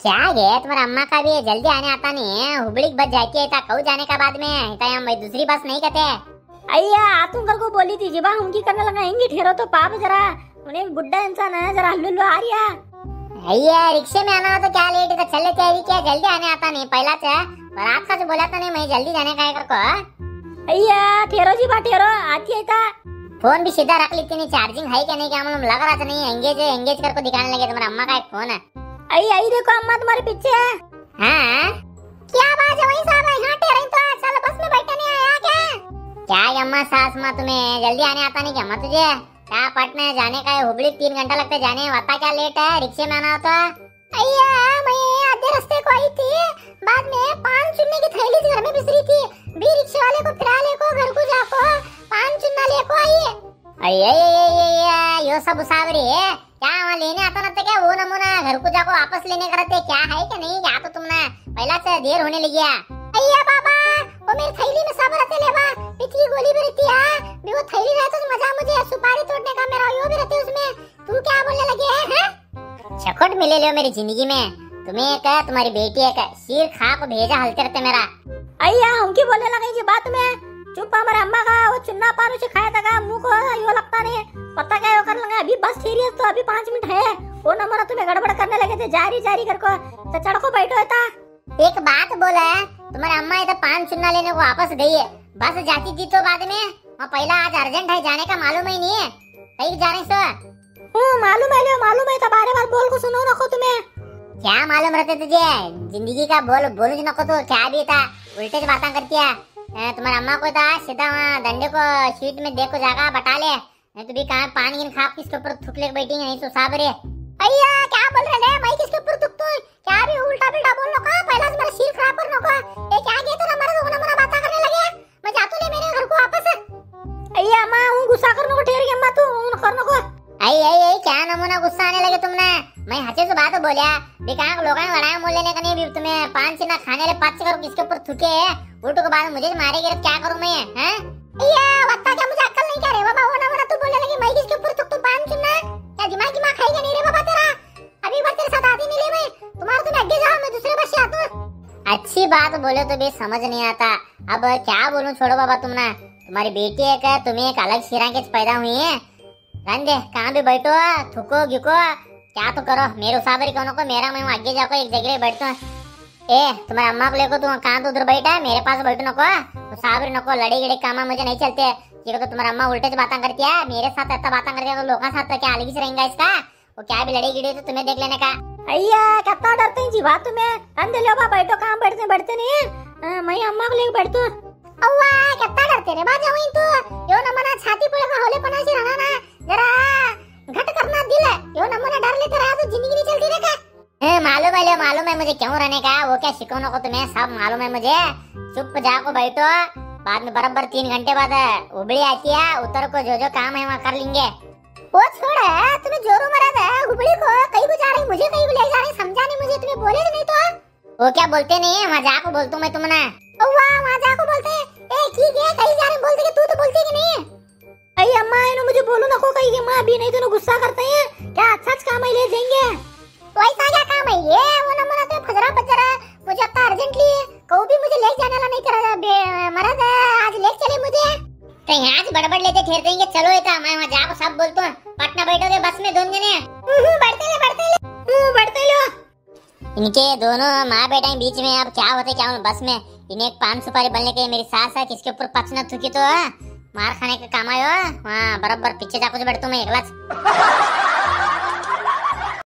क्या गे तुम्हारा अम्मा का भी जल्दी आने आता नहीं है। हुबड़ी बस जाती है कऊ जाने का बाद में इतना दूसरी बस नहीं कहते। अय्या आतुम कर को बोली थी जीबा उनकी करने लगाएंगी ठहरो तो पाप जरा उन्हें बुड्ढा इंसान है जरा हल्लू आ रही है। अय्या रिक्शे में आना हो तो क्या लेट है तो चले चाहिए क्या जल्दी आने आता नहीं पहला से रात का जो बोला था नहीं मैं जल्दी जाने का है कर को। अय्या ठहरो जीबा ठहरो आती है ता फोन भी सीधा रख लेती नहीं चार्जिंग है क्या नहीं क्या मालूम लग रहा था नहीं एंगेज करके दिखाने लगे तुम्हारा अम्मा का एक फोन है। अय्या आई देखो अम्मा तुम्हारे पीछे है। हाँ क्या बात है वही साहब यहाँ ठहरे तो चलो बस में बैठने आया क्या क्या अम्मा सास माँ तुम्हें जल्दी आने आता नहीं क्या अम्मा तुझे क्या पटना जाने का है हुबली 3 घंटा लगता है जाने बता क्या लेट है रिक्शे में आना होता। अय्या मैं आधे रास्ते को आई थी बाद में पान चुनने की थैली घर में बिसरी थी भी रिक्शे वाले को फिरा ले को घर को जाको पान चुनना ले को आई। अय्या यो सब उसावरी है क्या वहाँ लेने आता ना क्या वो नमूना घर को जाको वापस लेने करते क्या है क्या नहीं क्या तो तुमने पहला से देर होने लगी है। अय्या बाबा वो मेरी थैली में सब रहते लेवा पिछली गोली भी रहती है भी वो थैली रहे तो मजा मुझे सुपारी तोड़ने का मेरा यो भी रहते उसमें तू क्या बोलने लगे है चखोट मिले लो मेरी जिंदगी में तुम्हें एक तुम्हारी बेटी एक सिर खा को भेजा हलते रहते मेरा। अय्या उनकी बोलने लगी जी बात में चुप हमारे अम्मा का वो चुन्ना पान उसे खाया था मुंह को यो लगता नहीं पता क्या कर लगा अभी बस सीरियस तो अभी 5 मिनट है वो नंबर तुम्हें गड़बड़ करने लगे थे जारी कर को तो चढ़को बैठो था। एक बात बोला है तुम्हारे अम्मा इधर पान चुन्ना लेने को वापस गई है बस जाती थी तो बाद में और पहला आज अर्जेंट है जाने का मालूम ही नहीं है कहीं जा रहे सो मालूम है तो बारे बार बोल को सुनो नको तुम्हें क्या मालूम रहते तुझे जिंदगी का बोल नको तो क्या भी था उल्टे से बातें करती है। तुम्हारे अम्मा को था सीधा वहाँ डंडे को शीट में देखो जागा बटा ले नहीं तो भी कहाँ पानी गिन खा किसके ऊपर थूक ले बैठी नहीं तो साबरे। अय्या क्या बोल रहे हैं मैं किसके ऊपर थूक तो क्या भी उल्टा पुल्टा बोल लो का पहला से मेरा सिर खराब कर नको ये क्या गए तो हमारे दोनों मना बातें करने लगे मैं जातू ले मेरे घर को वापस। अय्या अम्मा हूं गुस्सा करने को ठहर गई अम्मा तू करने को आई क्या नमूना गुस्सा आने लगे तुमने मैं हचे से बात बोलिया बेकार लोगों ने लड़ाई मोल लेने का नहीं भी तुम्हें पान चिन्ना खाने ले पाच करो किसके ऊपर थूके उल्टो के बाद मुझे मारेगी क्या करूं मैं हैं या बता क्या मुझे अक्ल नहीं क्या रे बाबा वो ना तू बोलने लगी मैं किसके ऊपर थूक तो पान चिन्ना क्या दिमाग खाएगा नहीं रे बाबा तेरा अभी बार तेरे साथ आती नहीं ले मैं तुम्हारा तुम आगे जाओ मैं दूसरे बस से आता हूं। अच्छी बात बोले तो भी समझ नहीं आता अब क्या बोलूं छोड़ो बाबा तुमने तुम्हारी बेटी है क्या तुम्हें एक अलग सिरा के पैदा हुई है रंदे कहाँ भी बैठो थूको गिको क्या तो करो मेरे उसाबरी कोनो को मेरा मैं आगे जाको एक जगह बैठता हूँ। ए तुम्हारे अम्मा को लेको तू कहाँ तो उधर बैठा है मेरे पास बैठो नको उसाबरी नको लड़ी गड़ी काम मुझे नहीं चलते क्योंकि तो तुम्हारा अम्मा उल्टे से बातें करती है मेरे साथ ऐसा बातें करती है तो लोगों के साथ तो क्या अलग ही रहेगा इसका वो क्या भी लड़ी गिड़ी तो तुम्हें देख लेने का। अय्या कितना डरते हैं जी बात तुम्हें अंदर लो बा बैठो कहाँ बैठते नहीं मैं अम्मा को लेके बैठता हूँ। अव्वा कितना डरते रे बाजा वहीं तू यो न मना छाती पे का होले पना से रहना ना जरा घट करना दिल यो न मना डर लेते रहा तो जिंदगी नहीं चलती रे का मालूम है मुझे क्यों रहने का वो क्या शिकवनों को तुम्हें सब मालूम है मुझे चुप जाको बैठो बाद में बराबर 3 घंटे बाद उबली आती है उतर को जो काम है वहाँ कर लेंगे। वो छोड़ तुम्हें जोरों मरा था उबली को कहीं भी जा रही मुझे कहीं भी ले जा रही समझा नहीं मुझे तुम्हें बोले नहीं तो वो क्या बोलते नहीं है वहाँ जाको बोलता हूँ मैं तुमने वहाँ जाको बोलते हैं ठीक है कहीं जा रहे बोलते तू तो बोलती कि नहीं। अरे अम्मा इन्हों मुझे बोलो ना को कहीं के माँ अभी नहीं तो गुस्सा करते हैं क्या अच्छा काम है ले जाएंगे वैसा क्या काम है ये वो नंबर तो फजरा पजरा मुझे आता अर्जेंटली को भी मुझे ले जाने वाला नहीं करा मरद आज ले चले मुझे कहीं आज बड़बड़ लेते ठहर देंगे चलो ये मैं वहाँ जाको सब बोलता हूँ पटना बैठोगे बस में दोनों जने बढ़ते लो इनके दोनों माँ बेटा के बीच में अब क्या होते क्या बस में इन्हें 5 सुपारी बनने के मेरी सास है किसके ऊपर पचना थूकी तो मार खाने का काम आयो वहाँ बराबर पीछे जाकर बैठता हूँ मैं एकला।